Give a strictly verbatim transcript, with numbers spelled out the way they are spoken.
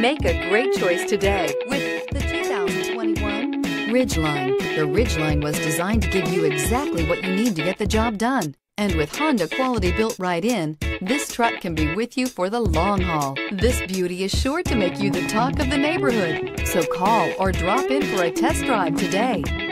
Make a great choice today with the two thousand twenty-one Ridgeline. The Ridgeline was designed to give you exactly what you need to get the job done. And with Honda quality built right in, this truck can be with you for the long haul. This beauty is sure to make you the talk of the neighborhood. So call or drop in for a test drive today.